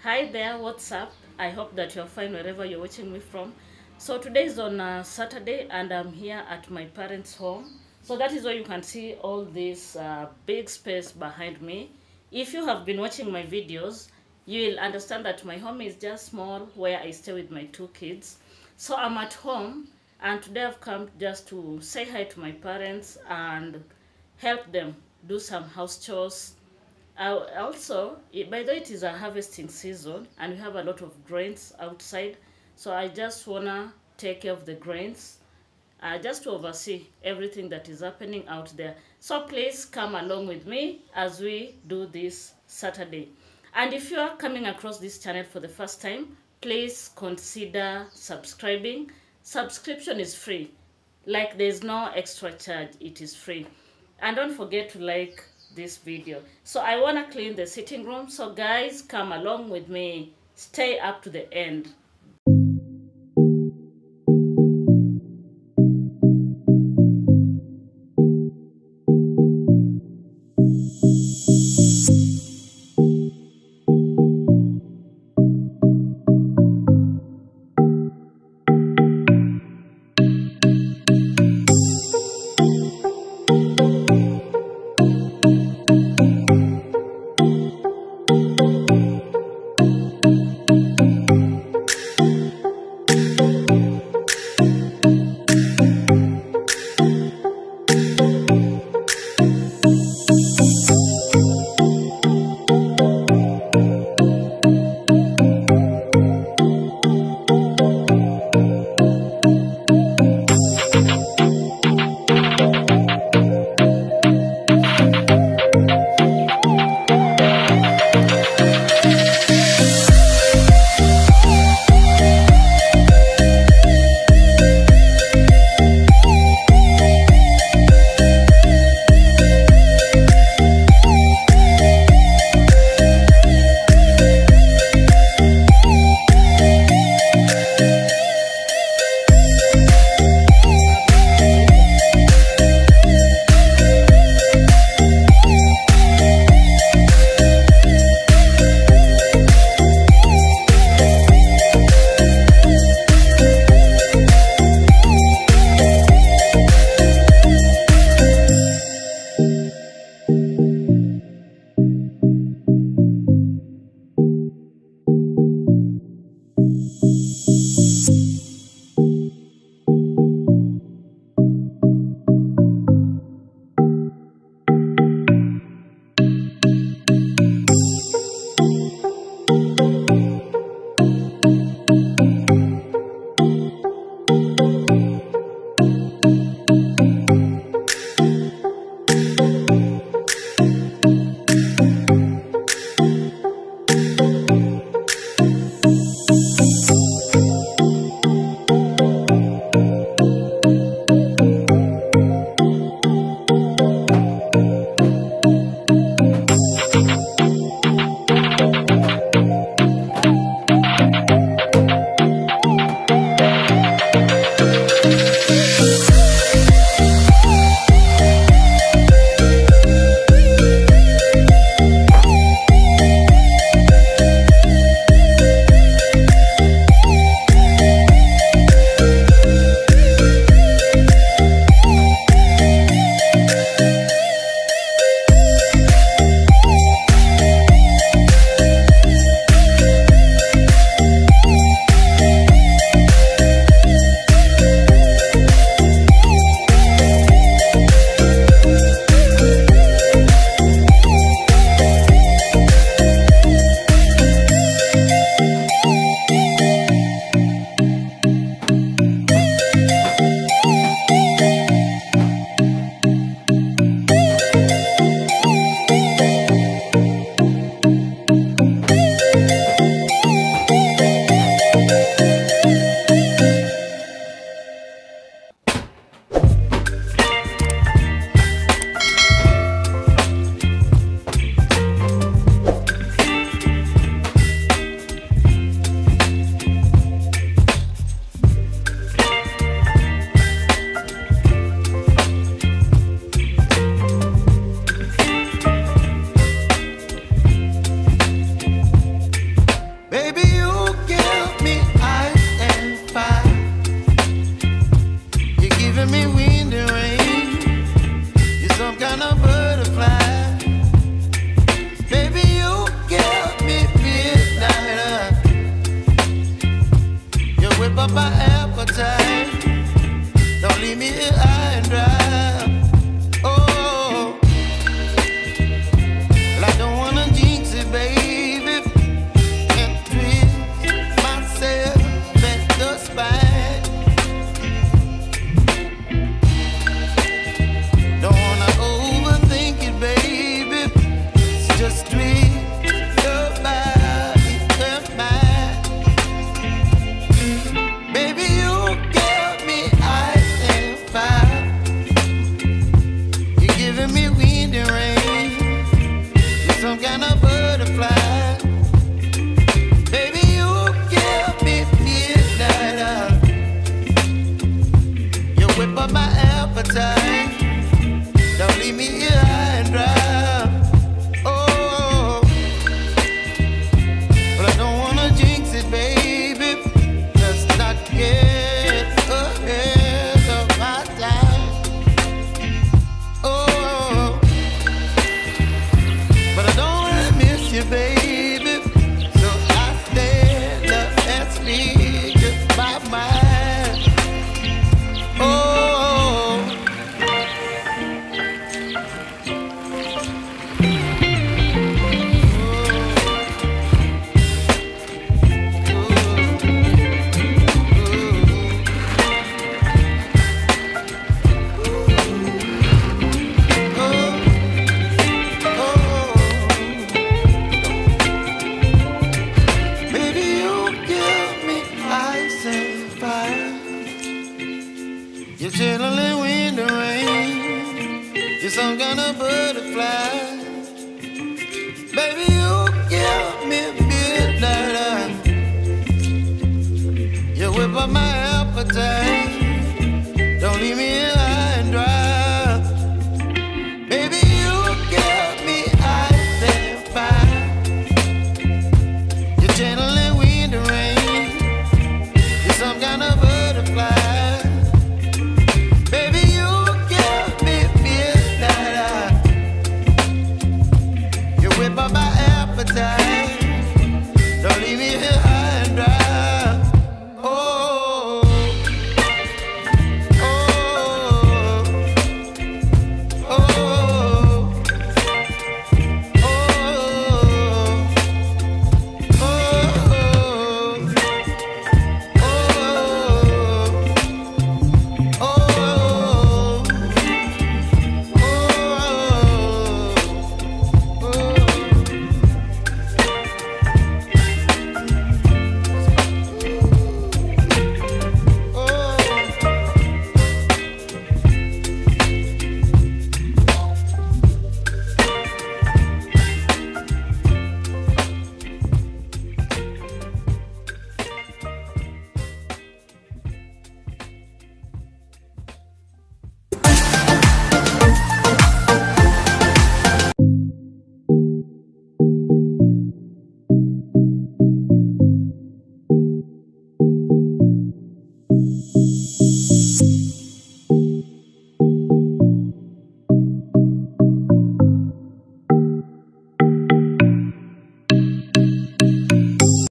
Hi there, what's up? I hope that you're fine wherever you're watching me from. So today is on Saturday and I'm here at my parents' home. So that is why you can see all this big space behind me. If you have been watching my videos, you will understand that my home is just small where I stay with my two kids. So I'm at home and today I've come just to say hi to my parents and help them do some house chores. Also, by the way, it is a harvesting season and we have a lot of grains outside. So I just wanna take care of the grains, just to oversee everything that is happening out there. So please come along with me as we do this Saturday. And if you are coming across this channel for the first time, please consider subscribing. Subscription is free. Like there's no extra charge, it is free. And don't forget to like this video. So I want to clean the sitting room. So guys, come along with me. Stay up to the end. appetite. Don't leave me here high and dry. Oh, but I don't wanna jinx it, baby. Let's not get ahead of my time. Oh, but I don't wanna miss you, baby. So I stand up and speak just my mind. Oh, baby, you give me ice and fire. You're chilling wind and rain. You're some kind of butterfly. Baby, you give me midnight. You whip up my appetite. Don't leave me here